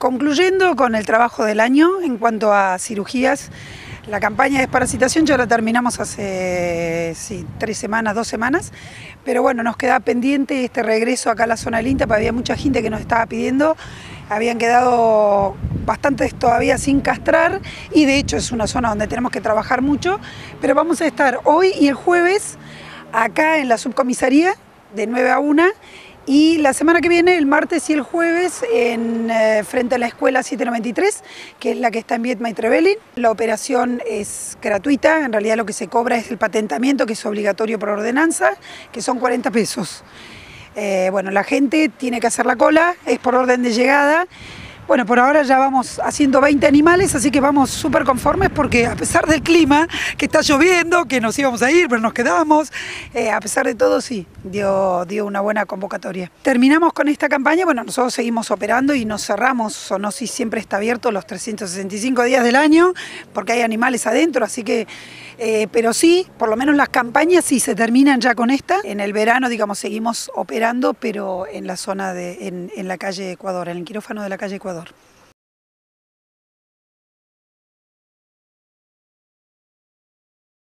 Concluyendo con el trabajo del año en cuanto a cirugías, la campaña de desparasitación ya la terminamos hace 3 semanas, 2 semanas, pero bueno, nos queda pendiente este regreso acá a la zona del INTA, porque había mucha gente que nos estaba pidiendo, habían quedado bastantes todavía sin castrar y de hecho es una zona donde tenemos que trabajar mucho, pero vamos a estar hoy y el jueves acá en la subcomisaría de 9 a 1. Y la semana que viene, el martes y el jueves, frente a la escuela 793, que es la que está en Viedma y Trevelin. La operación es gratuita, en realidad lo que se cobra es el patentamiento, que es obligatorio por ordenanza, que son 40 pesos. Bueno, la gente tiene que hacer la cola, es por orden de llegada. Bueno, por ahora ya vamos haciendo 20 animales, así que vamos súper conformes porque a pesar del clima, que está lloviendo, que nos íbamos a ir, pero nos quedamos, a pesar de todo sí, dio una buena convocatoria. Terminamos con esta campaña, bueno, nosotros seguimos operando y nos cerramos, Zoonosis siempre está abierto los 365 días del año, porque hay animales adentro, así que, pero sí, por lo menos las campañas sí se terminan ya con esta. En el verano, digamos, seguimos operando, pero en la zona en la calle Ecuador, en el quirófano de la calle Ecuador.